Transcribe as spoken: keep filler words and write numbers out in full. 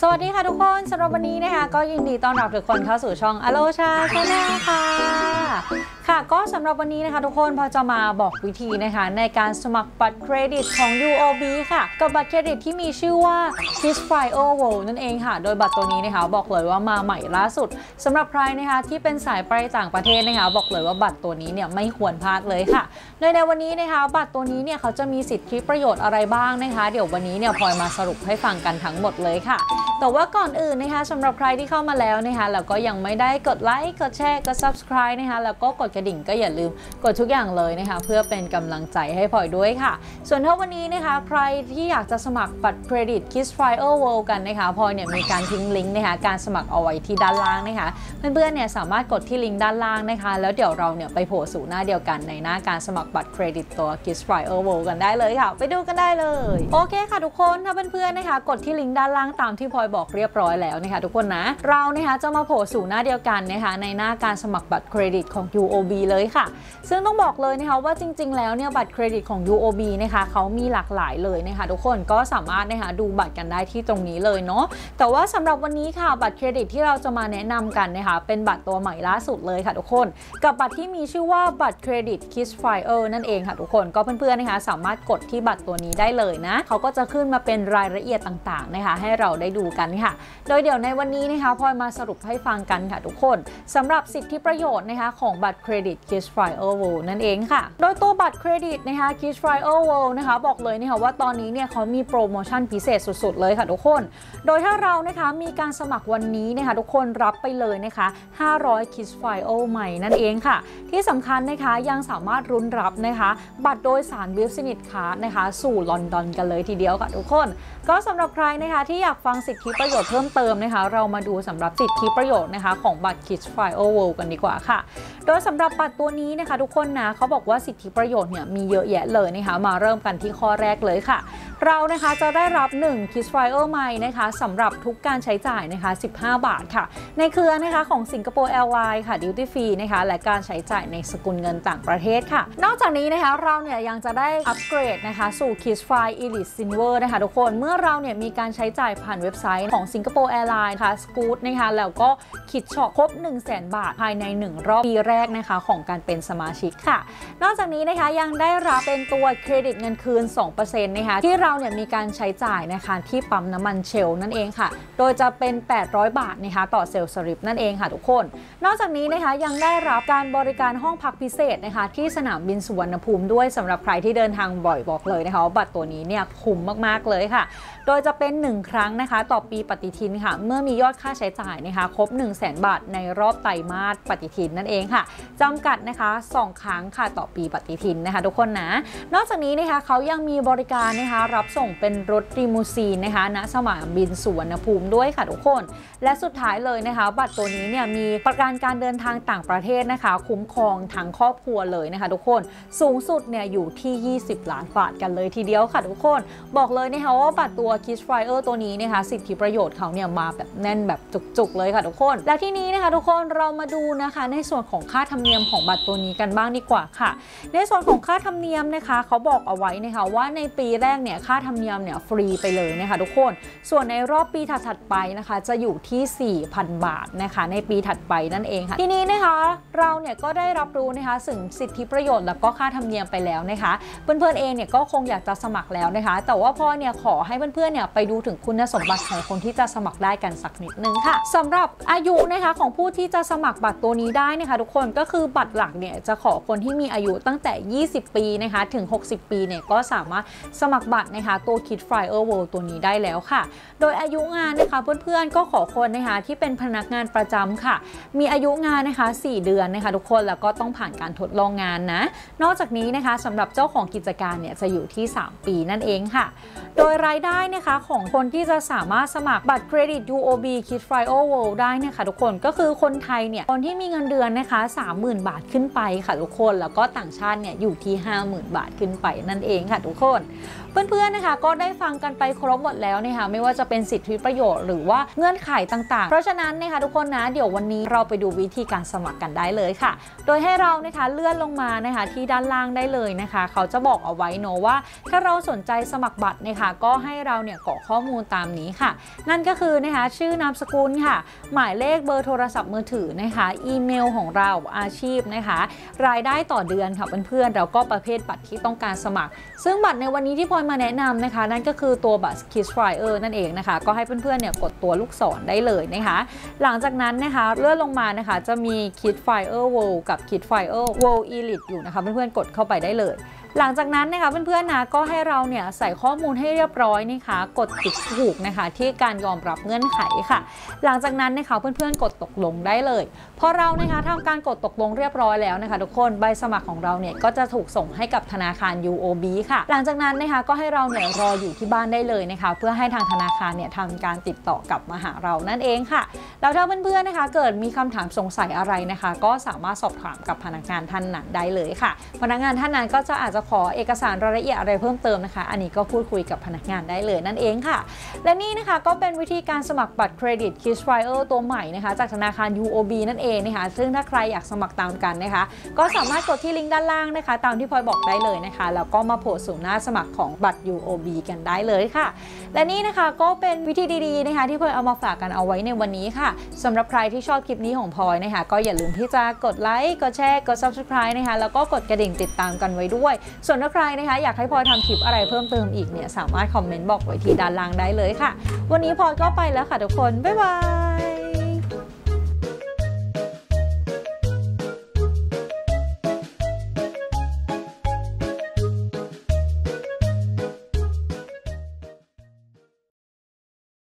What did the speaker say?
สวัสดีค่ะทุกคนสำหรับวันนี้นะคะก็ยินดีต้อนรับทุกคนเข้าสู่ช่องอโลชาชาแนลค่ะค่ะก็สำหรับวันนี้นะคะทุกคนพอจะมาบอกวิธีนะคะในการสมัครบัตรเครดิตของ ยู โอ บี ค่ะกับบัตรเครดิตที่มีชื่อว่า KissFlyer World นั่นเองค่ะโดยบัตรตัวนี้นะคะบอกเลยว่ามาใหม่ล่าสุดสำหรับใครนะคะที่เป็นสายไปต่างประเทศนะคะบอกเลยว่าบัตรตัวนี้เนี่ยไม่ควรพลาดเลยค่ะโดยในวันนี้นะคะบัตรตัวนี้เนี่ยเขาจะมีสิทธิประโยชน์อะไรบ้างนะคะเดี๋ยววันนี้เนี่ยพลอยมาสรุปให้ฟังกันทั้งหมดเลยค่ะแต่ว่าก่อนอื่นนะคะสำหรับใครที่เข้ามาแล้วนะคะแล้วก็ยังไม่ได้กดไลค์กดแชร์กด ซับสไครบ์ นะคะแล้วก็กดกระดิ่งก็อย่าลืมกดทุกอย่างเลยนะคะเพื่อเป็นกำลังใจให้พลอยด้วยค่ะส่วนถ้าวันนี้นะคะใครที่อยากจะสมัครบัตรเครดิต KissFlyer World กันนะคะพลอยเนี่ยมีการทิ้งลิงก์นะคะการสมัครเอาไว้ที่ด้านล่างนะคะเพื่อนๆเนี่ยสามารถกดที่ลิงก์ด้านล่างนะคะแล้วเดี๋ยวเราเนี่ยไปโผล่สู่หน้าเดียวกันในหน้าการสมัครบัตรเครดิตตัว KissFlyer World กันได้เลยค่ะไปดูกันได้เลยโอเคค่ะทุกคนถ้าเพื่อนๆนะคะกดที่ลิงก์ด้านล่างตามที่พลอยบอกเรียบร้อยแล้วนะคะทุกคนนะเรานะคะจะมาโผล่สู่หน้าเดียวกันนะคะในหน้าการสมัครบัตรเครดิตของ ยู โอ บี เลยค่ะซึ่งต้องบอกเลยนะคะว่าจริงๆแล้วเนี่ยบัตรเครดิตของ ยู โอ บี นะคะเขามีหลากหลายเลยนะคะทุกคนก็สามารถนะคะดูบัตรกันได้ที่ตรงนี้เลยเนาะแต่ว่าสำหรับวันนี้ค่ะบัตรเครดิตที่เราจะมาแนะนำกันนะคะเป็นบัตรตัวใหม่ล่าสุดเลยค่ะทุกคนกับบัตรที่มีชื่อว่าบัตรเครดิต KissFlyer นั่นเองค่ะทุกคนก็เพื่อนๆนะคะสามารถกดที่บัตรตัวนี้ได้เลยนะเขาก็จะขึ้นมาเป็นรายละเอียดต่างๆนะคะให้เราได้ดูกันค่ะโดยเดี๋ยวในวันนี้นะคะพลอยมาสรุปให้ฟังกันค่ะทุกคนสำหรับสิทธิประโยชน์นะคะของบัตรเครดิต KissFlyer World นั่นเองค่ะโดยตัวบัตรเครดิตนะคะ KissFlyer World นะคะบอกเลยนะคะว่าตอนนี้เนี่ยเขามีโปรโมชั่นพิเศษสุดๆเลยค่ะทุกคนโดยถ้าเรานะคะมีการสมัครวันนี้นะคะทุกคนรับไปเลยนะคะห้าร้อย KissFlyer ใหม่นั่นเองค่ะที่สำคัญนะคะยังสามารถรุ้นรับนะคะบัตรโดยสาร Business Card นะคะสู่ลอนดอนกันเลยทีเดียวค่ะทุกคนก็สำหรับใครนะคะที่อยากฟังสิทธิประโยชน์เพิ่มเติมนะคะเรามาดูสำหรับสิทธิประโยชน์นะคะของบัตร KissFlyer World กันดีกว่าค่ะโดยสำหรับบัตรตัวนี้นะคะทุกคนนะเขาบอกว่าสิทธิประโยชน์เนี่ยมีเยอะแยะเลยนะคะมาเริ่มกันที่ข้อแรกเลยค่ะเรานะคะจะได้รับหนึ่ง KissFlyer ใหม่นะคะสำหรับทุกการใช้จ่ายนะคะสิบห้าบาทค่ะในเครือนะคะของสิงคโปร์แอร์ไลน์ค่ะ Duty Free นะคะและการใช้จ่ายในสกุลเงินต่างประเทศค่ะนอกจากนี้นะคะเราเนี่ยยังจะได้อัปเกรดนะคะสู่ KissFlyer Elite Silver นะคะทุกคนเมื่อเราเนี่ยมีการใช้จ่ายผ่านเว็บไซต์ของสิงคโปร์แอร์ไลน์ค่ะ Scoot นะคะแล้วก็คิดช็อปครบ หนึ่งแสน บาทภายในหนึ่งรอบปีแรกนะคะของการเป็นสมาชิกค่ะนอกจากนี้นะคะยังได้รับเป็นตัวเครดิตเงินคืน สองเปอร์เซ็นต์ นะคะที่เราเนี่ยมีการใช้จ่ายนะคะที่ปั๊มน้ำมันเชลนั่นเองค่ะโดยจะเป็นแปดร้อยบาทนะคะต่อเซลล์สลิปนั่นเองค่ะทุกคนนอกจากนี้นะคะยังได้รับการบริการห้องพักพิเศษนะคะที่สนามบินสุวรรณภูมิด้วยสำหรับใครที่เดินทางบ่อยบอกเลยนะคะว่าบัตรตัวนี้เนี่ยคุ้มมากๆเลยค่ะโดยจะเป็นหนึ่งครั้งนะคะต่อปีปฏิทินค่ะเมื่อมียอดค่าใช้จ่ายนะคะครบ หนึ่งแสน บาทในรอบไตรมาสปฏิทินนั่นเองค่ะจำกัดนะคะสองครั้งค่ะต่อปีปฏิทินนะคะทุกคนนะนอกจากนี้นะคะเขายังมีบริการนะคะรับส่งเป็นรถลิมูซีนนะคะณสนามบินสุวรรณภูมิด้วยค่ะทุกคนและสุดท้ายเลยนะคะบัตรตัวนี้เนี่ยมีประกันการเดินทางต่างประเทศนะคะคุ้มครองทั้งครอบครัวเลยนะคะทุกคนสูงสุดเนี่ยอยู่ที่ยี่สิบล้านบาทกันเลยทีเดียวค่ะทุกคนบอกเลยนะคะว่าบัตรตัว KissFlyer ตัวนี้นะคะสิทธิประโยชน์เขาเนี่ยมาแบบแน่นแบบจุกๆเลยค่ะทุกคนและที่นี้นะคะทุกคนเรามาดูนะคะในส่วนของค่าธรรมเนียมของบัตรตัวนี้กันบ้างดีกว่าค่ะในส่วนของค่าธรรมเนียมนะคะเขาบอกเอาไว้นะคะว่าในปีแรกเนี่ยค่าธรรมเนียมเนี่ยฟรีไปเลยนะคะทุกคนส่วนในรอบปีถัดๆไปนะคะจะอยู่ที่ สี่พัน บาทนะคะในปีถัดไปนั่นเองค่ะทีนี้นะคะเราเนี่ยก็ได้รับรู้นะคะถึงสิทธิประโยชน์แล้วก็ค่าธรรมเนียมไปแล้วนะคะเพื่อนๆเองเนี่ยก็คงอยากจะสมัครแล้วนะคะแต่ว่าพอเนี่ยขอให้เพื่อนๆเนี่ยไปดูถึงคุณสมบัติของคนที่จะสมัครได้กันสักนิดนึงค่ะสำหรับอายุนะคะของผู้ที่จะสมัครบัตรตัวนี้ได้นะคะทุกคนก็คือบัตรหลักเนี่ยจะขอคนที่มีอายุตั้งแต่ยี่สิบปีนะคะถึงหกสิบปีเนี่ยก็สามารถสมัครบัตรนะคะตัว KissFlyer World ตัวนี้ได้แล้วค่ะโดยอายุงานนะคะเพื่อนๆก็ขอคนนะคะที่เป็นพนักงานประจำค่ะมีอายุงานนะคะสี่เดือนนะคะทุกคนแล้วก็ต้องผ่านการทดลองงานนะนอกจากนี้นะคะสำหรับเจ้าของกิจการเนี่ยจะอยู่ที่สามปีนั่นเองค่ะโดยรายได้นะคะของคนที่จะสามารถสมัครบัตรเครดิต ยู โอ บี KissFlyer World ได้นะคะทุกคนก็คือคนไทยเนี่ยคนที่มีเงินเดือนนะคะ สามหมื่น บาทขึ้นไปค่ะทุกคนแล้วก็ต่างชาติเนี่ยอยู่ที่ ห้าหมื่น บาทขึ้นไปนั่นเองค่ะทุกคนเพื่อนๆนะคะก็ได้ฟังกันไปครบหมดแล้วนะคะไม่ว่าจะเป็นสิทธิประโยชน์หรือว่าเงื่อนไขต่างๆเพราะฉะนั้นนะคะทุกคนนะเดี๋ยววันนี้เราไปดูวิธีการสมัครกันได้เลยค่ะโดยให้เรานะคะเลื่อนลงมานะคะที่ด้านล่างได้เลยนะคะเขาจะบอกเอาไว้เนอะว่าถ้าเราสนใจสมัครบัตรนะคะก็ให้เราเนี่ยกรอกข้อมูลตามนี้ค่ะนั่นก็คือนะคะชื่อนามสกุลค่ะหมายเลขเบอร์โทรศัพท์มือถือนะคะอีเมลของเราอาชีพนะคะรายได้ต่อเดือนค่ะเพื่อนๆแล้วก็ประเภทบัตรที่ต้องการสมัครซึ่งบัตรในวันนี้ที่พลอยมาแนะนำนะคะนั่นก็คือตัวบัตร KidsFlyer นั่นเองนะคะก็ให้เพื่อนๆเนี่ยกดตัวลูกศรได้เลยนะคะหลังจากนั้นนะคะเลื่อนลงมานะคะจะมี KidsFlyer World กับ KidsFlyer World Elite อยู่นะคะเพื่อนๆกดเข้าไปได้เลยหลังจากนั้นนะคะเพื่อนๆนะก็ให้เราเนี่ยใส่ข้อมูลให้เรียบร้อยนะคะกดติ๊กถูกนะคะที่การยอมรับเงื่อนไขค่ะหลังจากนั้นนะคะเพื่อนๆกดตกลงได้เลยพอเรานะคะทำการกดตกลงเรียบร้อยแล้วนะคะทุกคนใบสมัครของเราเนี่ยก็จะถูกส่งให้กับธนาคาร ยู โอ บี ค่ะหลังจากนั้นนะคะก็ให้เราเนี่ยรออยู่ที่บ้านได้เลยนะคะเพื่อให้ทางธนาคารเนี่ยทำการติดต่อกลับมาหาเรานั่นเองค่ะแล้วถ้าเพื่อนๆนะคะเกิดมีคำถามสงสัยอะไรนะคะก็สามารถสอบถามกับพนักงานท่านนั้นได้เลยค่ะพนักงานท่านนั้นก็จะอาจจะขอเอกสารรายละเอียดอะไรเพิ่มเติมนะคะอันนี้ก็พูดคุยกับพนักงานได้เลยนั่นเองค่ะและนี่นะคะก็เป็นวิธีการสมัครบัตรเครดิต KidsFlyer ตัวใหม่นะคะจากธนาคาร ยู โอ บี นั่นเองนะคะซึ่งถ้าใครอยากสมัครตามกันนะคะก็สามารถกดที่ลิงก์ด้านล่างนะคะตามที่พลอยบอกได้เลยนะคะแล้วก็มาโผล่สู่หน้าสมัครของบัตร ยู โอ บี กันได้เลยค่ะและนี่นะคะก็เป็นวิธีดีๆนะคะที่พลอยเอามาฝากกันเอาไว้ในวันนี้ค่ะสำหรับใครที่ชอบคลิปนี้ของพลอยนะคะก็อย่าลืมที่จะกดไลค์กดแชร์กด ซับสไครบ์ นะคะแล้วก็กดกระดิ่งติดตามกันไว้ด้วยส่วนถ้าใครนะคะอยากให้พลอยทำคลิปอะไรเพิ่มเติมอีกเนี่ยสามารถคอมเมนต์บอกไว้ที่ด้านล่างได้เลยค่ะวันนี้พลอยก็ไปแล้วค่ะทุกคนบ๊ายบาย